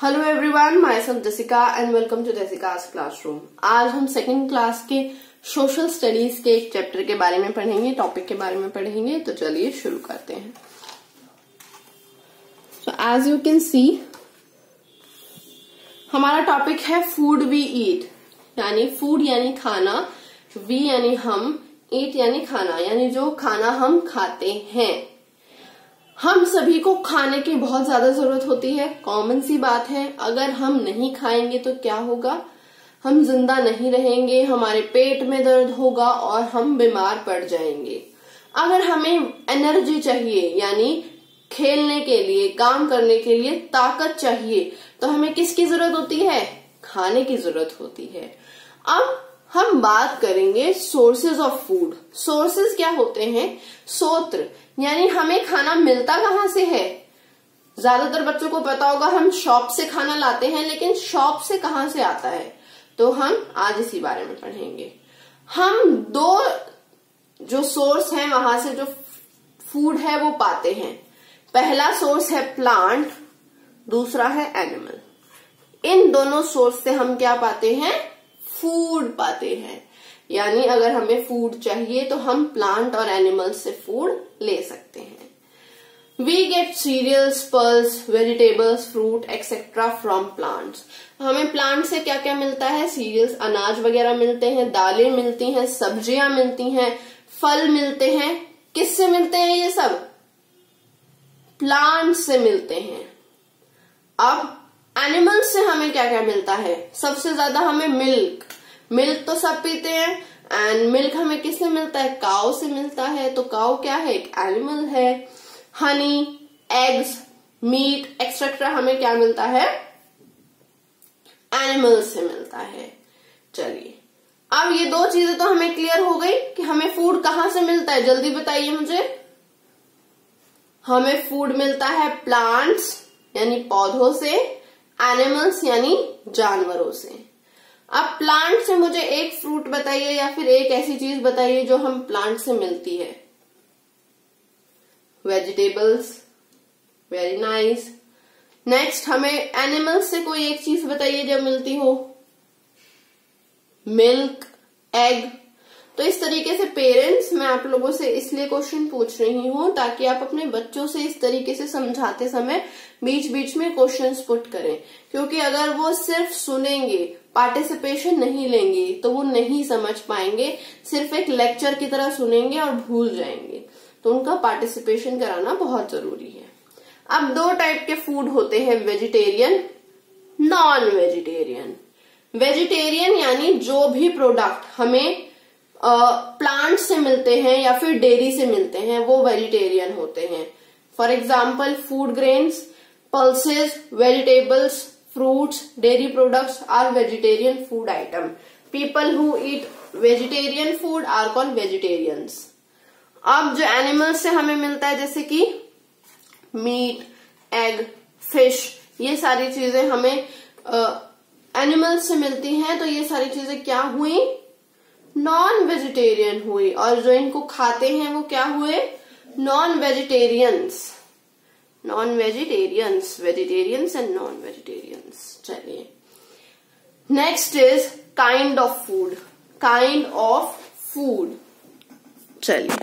Hello everyone, my self Jessica and welcome to जेसिकास classroom. आज हम second class के social studies के एक चैप्टर के बारे में पढ़ेंगे, टॉपिक के बारे में पढ़ेंगे। तो चलिए शुरू करते हैं। So as you can see, हमारा टॉपिक है फूड वी ईट, यानी फूड यानी खाना, वी यानी हम, ईट यानी खाना, यानी जो खाना हम खाते हैं। हम सभी को खाने की बहुत ज्यादा जरूरत होती है, कॉमन सी बात है। अगर हम नहीं खाएंगे तो क्या होगा? हम जिंदा नहीं रहेंगे, हमारे पेट में दर्द होगा और हम बीमार पड़ जाएंगे। अगर हमें एनर्जी चाहिए, यानी खेलने के लिए, काम करने के लिए ताकत चाहिए, तो हमें किसकी जरूरत होती है? खाने की जरूरत होती है। अब हम बात करेंगे सोर्सेज ऑफ फूड। सोर्सेज क्या होते हैं? स्रोत, यानी हमें खाना मिलता कहाँ से है। ज्यादातर बच्चों को पता होगा हम शॉप से खाना लाते हैं, लेकिन शॉप से कहाँ से आता है, तो हम आज इसी बारे में पढ़ेंगे। हम दो जो सोर्स हैं वहां से जो फूड है वो पाते हैं। पहला सोर्स है प्लांट, दूसरा है एनिमल। इन दोनों सोर्स से हम क्या पाते हैं? फूड पाते हैं। यानी अगर हमें फूड चाहिए तो हम प्लांट और एनिमल से फूड ले सकते हैं। We get cereals, pulses, vegetables, fruit etcetera from plants. हमें प्लांट से क्या क्या मिलता है? सीरियल्स, अनाज वगैरह मिलते हैं, दालें मिलती हैं, सब्जियां मिलती हैं, फल मिलते हैं। किससे मिलते हैं ये सब? प्लांट से मिलते हैं। अब एनिमल्स से हमें क्या क्या मिलता है? सबसे ज्यादा हमें मिल्क तो सब पीते हैं, एंड मिल्क हमें किससे मिलता है? काऊ से मिलता है। तो काऊ क्या है? एक एनिमल है। हनी, एग्स, मीट एक्सेट्रा हमें क्या मिलता है? एनिमल्स से मिलता है। चलिए, अब ये दो चीजें तो हमें क्लियर हो गई कि हमें फूड कहाँ से मिलता है। जल्दी बताइए मुझे। हमें फूड मिलता है प्लांट्स यानी पौधों से, एनिमल्स यानी जानवरों से। अब प्लांट से मुझे एक फ्रूट बताइए या फिर एक ऐसी चीज बताइए जो हम प्लांट से मिलती है। Vegetables, very nice. नेक्स्ट, हमें एनिमल्स से कोई एक चीज बताइए जो मिलती हो। Milk, egg. तो इस तरीके से पेरेंट्स, मैं आप लोगों से इसलिए क्वेश्चन पूछ रही हूं ताकि आप अपने बच्चों से इस तरीके से समझाते समय बीच बीच में क्वेश्चंस पुट करें, क्योंकि अगर वो सिर्फ सुनेंगे, पार्टिसिपेशन नहीं लेंगे, तो वो नहीं समझ पाएंगे। सिर्फ एक लेक्चर की तरह सुनेंगे और भूल जाएंगे। तो उनका पार्टिसिपेशन कराना बहुत जरूरी है। अब दो टाइप के फूड होते हैं, वेजिटेरियन, नॉन वेजिटेरियन। वेजिटेरियन यानी जो भी प्रोडक्ट हमें प्लांट से मिलते हैं या फिर डेयरी से मिलते हैं वो वेजिटेरियन होते हैं। For example, food grains, pulses, vegetables, fruits, dairy products are vegetarian food item. People who eat vegetarian food are called vegetarians. अब जो एनिमल्स से हमें मिलता है, जैसे कि मीट, एग, फिश, ये सारी चीजें हमें एनिमल्स से मिलती हैं। तो ये सारी चीजें क्या हुई? नॉन वेजिटेरियन हुई। और जो इनको खाते हैं वो क्या हुए? Non vegetarians. Non vegetarians, vegetarians and non vegetarians. चलिए, next is kind of food. Kind of food. चलिए,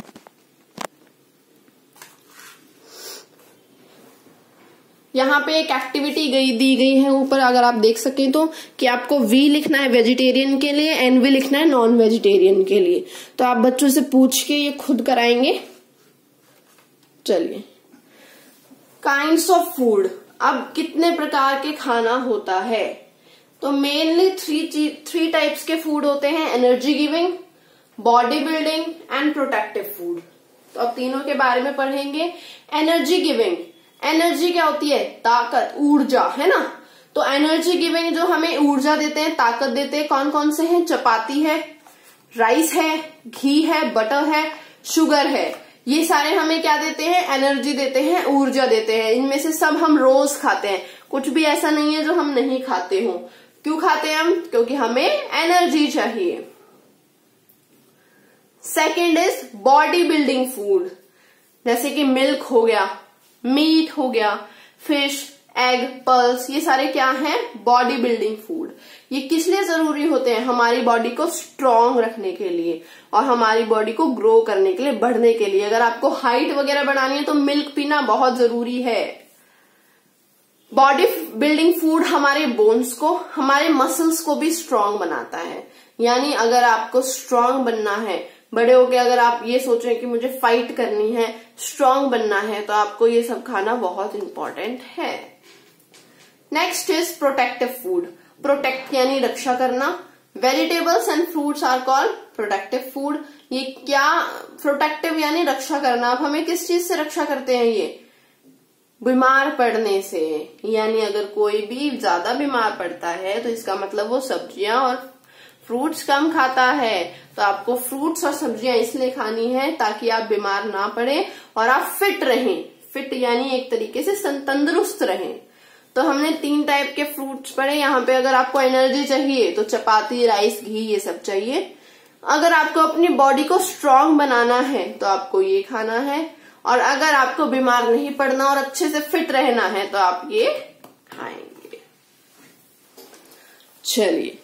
यहाँ पे एक एक्टिविटी दी गई है ऊपर, अगर आप देख सकें तो, कि आपको वी लिखना है वेजिटेरियन के लिए, एन वी लिखना है नॉन वेजिटेरियन के लिए। तो आप बच्चों से पूछ के ये खुद कराएंगे। चलिए, काइंड्स ऑफ फूड। अब कितने प्रकार के खाना होता है? तो मेनली थ्री टाइप्स के फूड होते हैं, energy giving, body building and protective food. तो अब तीनों के बारे में पढ़ेंगे। एनर्जी गिविंग, एनर्जी क्या होती है? ताकत, ऊर्जा, है ना। तो एनर्जी गिविंग जो हमें ऊर्जा देते हैं, ताकत देते हैं, कौन कौन से हैं? चपाती है, राइस है, घी है, बटर है, शुगर है। ये सारे हमें क्या देते हैं? एनर्जी देते हैं, ऊर्जा देते हैं। इनमें से सब हम रोज खाते हैं, कुछ भी ऐसा नहीं है जो हम नहीं खाते हो। क्यों खाते हैं हम? क्योंकि हमें एनर्जी चाहिए। Second is body building food, जैसे कि मिल्क हो गया, मीट हो गया, फिश, एग, पल्स, ये सारे क्या हैं? Body building food. ये किस लिए जरूरी होते हैं? हमारी बॉडी को स्ट्रांग रखने के लिए और हमारी बॉडी को ग्रो करने के लिए, बढ़ने के लिए। अगर आपको हाइट वगैरह बढ़ानी है तो मिल्क पीना बहुत जरूरी है। बॉडी बिल्डिंग फूड हमारे बोन्स को, हमारे मसल्स को भी स्ट्रांग बनाता है। यानी अगर आपको स्ट्रांग बनना है, बड़े होके अगर आप ये सोच रहे हैं कि मुझे फाइट करनी है, स्ट्रांग बनना है, तो आपको ये सब खाना बहुत इंपॉर्टेंट है। Next is protective food. Protect यानी रक्षा करना। Vegetables and fruits are called protective food. ये क्या? प्रोटेक्टिव यानी रक्षा करना। अब हमें किस चीज से रक्षा करते हैं? ये बीमार पड़ने से। यानी अगर कोई भी ज्यादा बीमार पड़ता है तो इसका मतलब वो सब्जियां और फ्रूट्स कम खाता है। तो आपको फ्रूट्स और सब्जियां इसलिए खानी है ताकि आप बीमार ना पड़े और आप फिट रहें। फिट यानी एक तरीके से तंदुरुस्त रहें। तो हमने 3 टाइप के फ्रूट्स पढ़े यहाँ पे। अगर आपको एनर्जी चाहिए तो चपाती, राइस, घी, ये सब चाहिए। अगर आपको अपनी बॉडी को स्ट्रांग बनाना है तो आपको ये खाना है। और अगर आपको बीमार नहीं पड़ना और अच्छे से फिट रहना है तो आप ये खाएंगे। चलिए,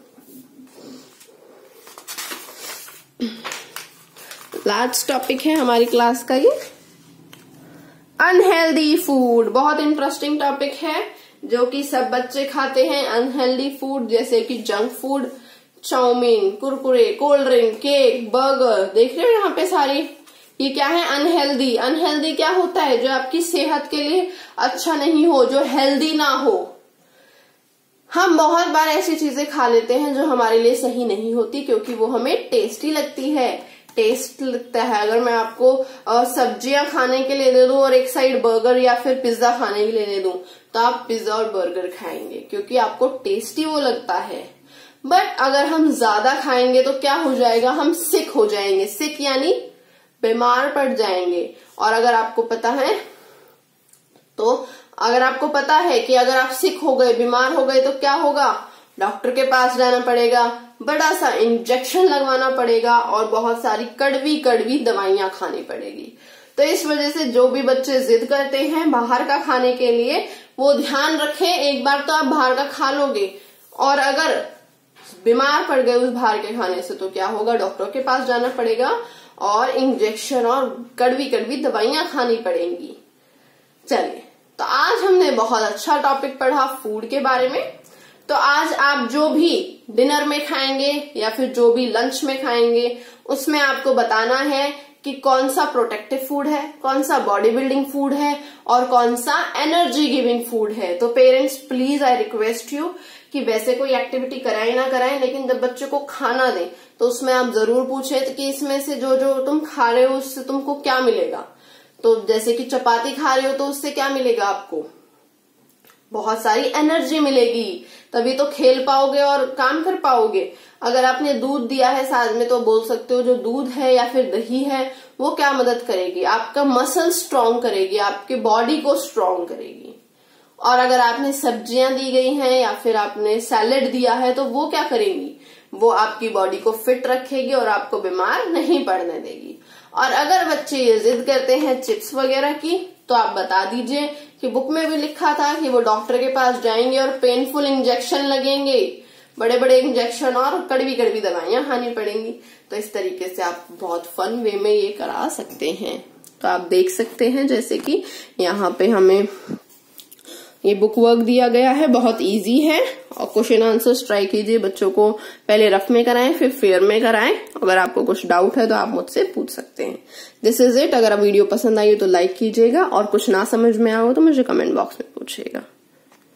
लास्ट टॉपिक है हमारी क्लास का ये अनहेल्दी फूड। बहुत इंटरेस्टिंग टॉपिक है जो कि सब बच्चे खाते हैं। अनहेल्दी फूड जैसे कि junk food, chow mein, Kurkure, cold drink, cake, burger, देख रहे हो यहाँ पे सारी। ये क्या है? अनहेल्दी। अनहेल्दी क्या होता है? जो आपकी सेहत के लिए अच्छा नहीं हो, जो हेल्दी ना हो। हम बहुत बार ऐसी चीजें खा लेते हैं जो हमारे लिए सही नहीं होती क्योंकि वो हमें टेस्टी लगती है, टेस्ट लगता है। अगर मैं आपको सब्जियां खाने के लिए दे दूं और एक साइड बर्गर या फिर पिज्जा खाने के लिए दे दूं तो आप पिज्जा और बर्गर खाएंगे क्योंकि आपको टेस्टी वो लगता है। बट अगर हम ज्यादा खाएंगे तो क्या हो जाएगा? हम सिक हो जाएंगे। सिक यानी बीमार पड़ जाएंगे। और अगर आपको पता है कि अगर आप सिक हो गए, बीमार हो गए तो क्या होगा? डॉक्टर के पास जाना पड़ेगा, बड़ा सा इंजेक्शन लगवाना पड़ेगा और बहुत सारी कड़वी कड़वी दवाइयां खानी पड़ेगी। तो इस वजह से जो भी बच्चे जिद करते हैं बाहर का खाने के लिए, वो ध्यान रखें। एक बार तो आप बाहर का खा लोगे और अगर बीमार पड़ गए उस बाहर के खाने से तो क्या होगा? डॉक्टर के पास जाना पड़ेगा और इंजेक्शन और कड़वी कड़वी दवाइयां खानी पड़ेंगी। चलिए, तो आज हमने बहुत अच्छा टॉपिक पढ़ा फूड के बारे में। तो आज आप जो भी डिनर में खाएंगे या फिर जो भी लंच में खाएंगे उसमें आपको बताना है कि कौन सा प्रोटेक्टिव फूड है, कौन सा बॉडी बिल्डिंग फूड है और कौन सा एनर्जी गिविंग फूड है। तो parents please I request you कि वैसे कोई एक्टिविटी कराएं ना कराएं, लेकिन जब बच्चे को खाना दें तो उसमें आप जरूर पूछें कि इसमें से जो जो तुम खा रहे हो उससे तुमको क्या मिलेगा। तो जैसे कि चपाती खा रहे हो तो उससे क्या मिलेगा? आपको बहुत सारी एनर्जी मिलेगी, तभी तो खेल पाओगे और काम कर पाओगे। अगर आपने दूध दिया है साथ में तो बोल सकते हो जो दूध है या फिर दही है वो क्या मदद करेगी? आपका मसल स्ट्रांग करेगी, आपके बॉडी को स्ट्रांग करेगी। और अगर आपने सब्जियां दी गई हैं या फिर आपने सैलेड दिया है तो वो क्या करेंगी? वो आपकी बॉडी को फिट रखेगी और आपको बीमार नहीं पड़ने देगी। और अगर बच्चे ये जिद करते हैं चिप्स वगैरह की तो आप बता दीजिए कि बुक में भी लिखा था कि वो डॉक्टर के पास जाएंगे और पेनफुल इंजेक्शन लगेंगे, बड़े बड़े इंजेक्शन और कड़वी कड़वी दवाइयां खानी पड़ेंगी। तो इस तरीके से आप बहुत फन वे में ये करा सकते हैं। तो आप देख सकते हैं जैसे कि यहाँ पे हमें ये बुक वर्क दिया गया है, बहुत इजी है। और क्वेश्चन आंसर्स ट्राई कीजिए, बच्चों को पहले रफ में कराएं फिर फेयर में कराएं। अगर आपको कुछ डाउट है तो आप मुझसे पूछ सकते हैं। This is it. अगर आप वीडियो पसंद आई हो तो लाइक कीजिएगा और कुछ ना समझ में आए हो तो मुझे कमेंट बॉक्स में पूछिएगा।